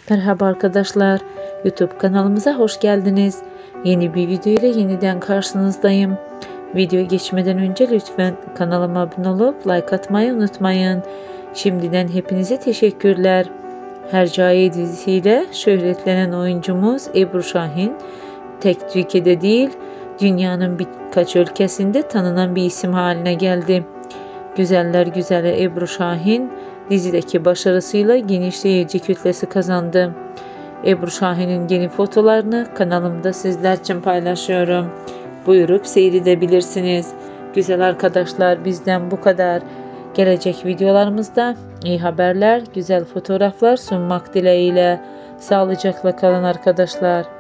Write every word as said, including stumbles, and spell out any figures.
Merhaba arkadaşlar, YouTube kanalımıza hoş geldiniz. Yeni bir video ile yeniden karşınızdayım. Videoya geçmeden önce lütfen kanalıma abone olup like atmayı unutmayın. Şimdiden hepinize teşekkürler. Hercai dizisiyle şöhretlenen oyuncumuz Ebru Şahin tek Türkiye'de değil, dünyanın birkaç ülkesinde tanınan bir isim haline geldi. Güzeller güzeli Ebru Şahin dizideki başarısıyla geniş seyirci kütlesi kazandı. Ebru Şahin'in yeni fotolarını kanalımda sizler için paylaşıyorum. Buyurup seyredebilirsiniz. Güzel arkadaşlar, bizden bu kadar. Gelecek videolarımızda iyi haberler, güzel fotoğraflar sunmak dileğiyle. Sağlıcakla kalın arkadaşlar.